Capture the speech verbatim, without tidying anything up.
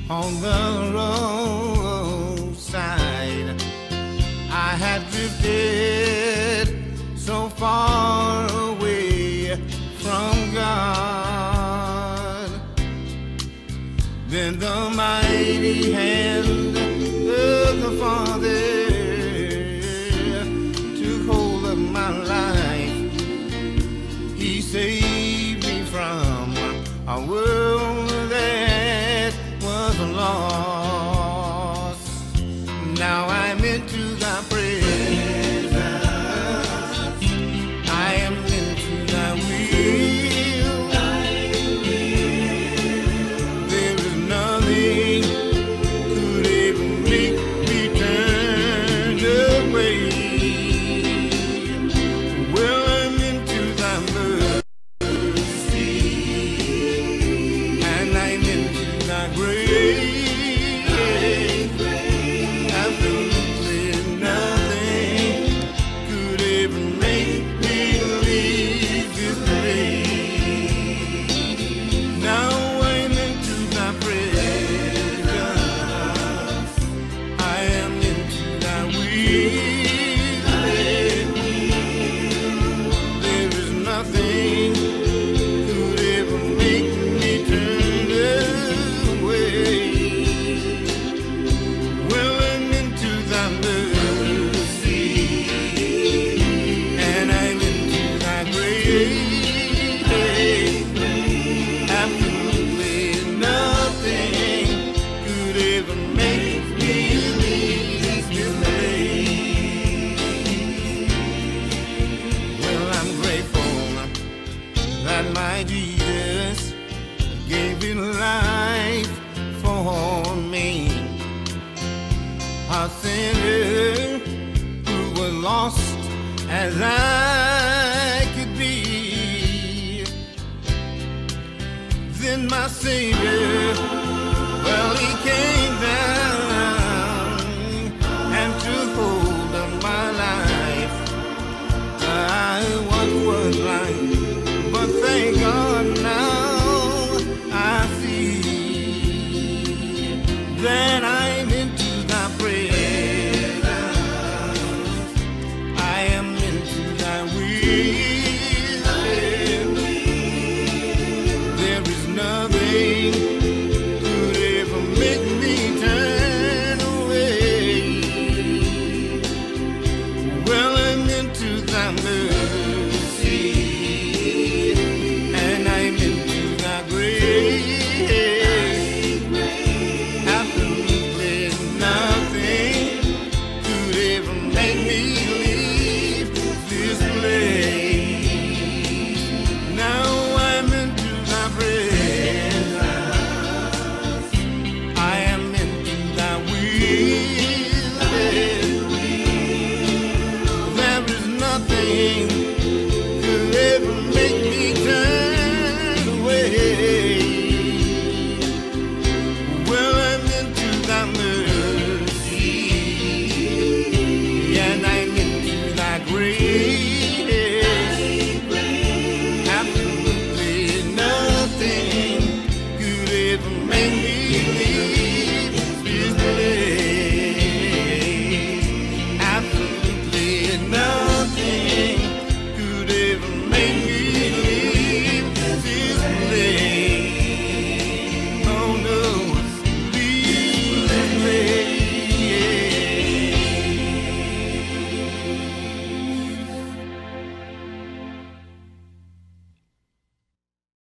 on the roadside. I had drifted so far away from God. Then the mighty hand of the Father took hold of my life. He saved me from a world that was lost. Now I'm into thy presence. I am into thy will. There is nothing could ever make me turn away. Well, I'm into thy mercy, and I'm into thy grace. Absolutely nothing could ever make me leave this place. Now I'm into thy presence. I am into thy will. There is nothing could ever make me turn away. Well, I'm into thy mercy, and I'm into thy grace. Absolutely nothing could ever make me leave this place. Well, I'm grateful that my Jesus gave his life for me, a sinner who was lost as I could be. Then my Savior